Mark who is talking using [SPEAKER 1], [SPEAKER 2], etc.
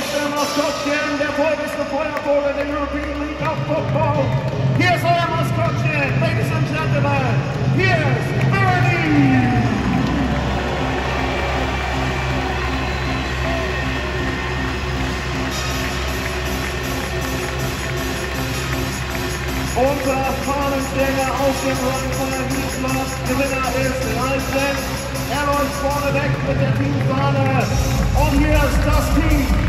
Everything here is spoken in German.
[SPEAKER 1] ist der Maskottchen, der vorwichste Feuervogel der European League of Football. Hier ist euer Maskottchen, Ladies and Gentlemen. Hier ist Bernie. Unser Fahnenträger aus dem Rücken von der Wiesland, Gewinner ist Ralf Lenz. Er läuft vorne weg mit der Teamfahne. Und hier ist das Team